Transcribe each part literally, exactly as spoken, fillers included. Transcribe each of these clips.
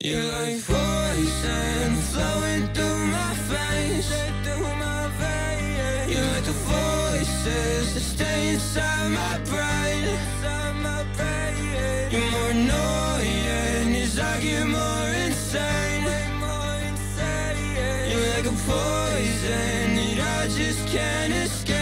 You're like poison flowing through my veins. You're like the voices that stay inside my brain. You're more annoying as I get more insane. You're like a poison that I just can't escape.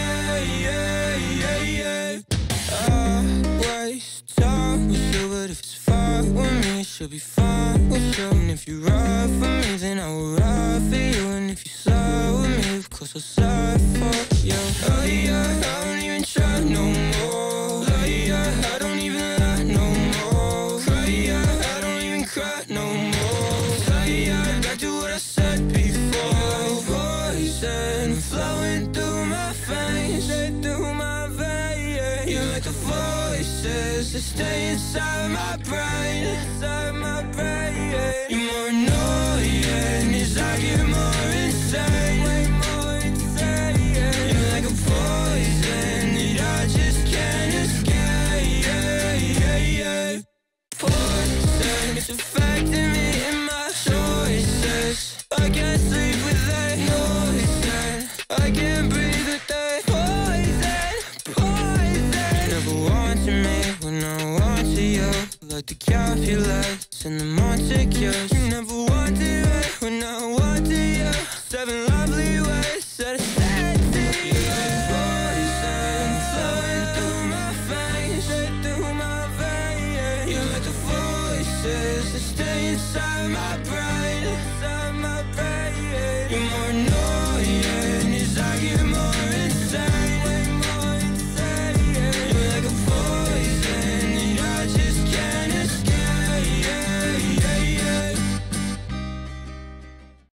I waste time with you, but if it's fine with me, it should be fine with you. And if you ride for me, then I will ride for you. And if you slide with me, of course I'll slide for you. Oh yeah, I don't even try no more. Oh yeah, I don't even lie no more. Cry yeah, I don't even cry no more. Tell yeah, back to what I said before. Poison flowing through my veins, straight through my veins. You're like the voices that stay inside my brain, inside my brain. You're more annoying as I get more insane, way more insane. You're like a poison that I just can't escape. Poison, it's affecting me and my choices. I can't sleep with that noise. I can't breathe with that poison, poison. Never wanted me when I wanted you, like the Capulets and the Montagues. You never wanted me when I wanted you. Seven lovely ways that I said to you. You're poison flowing through my veins, straight through my veins. You're like the voices that stay inside my brain, inside my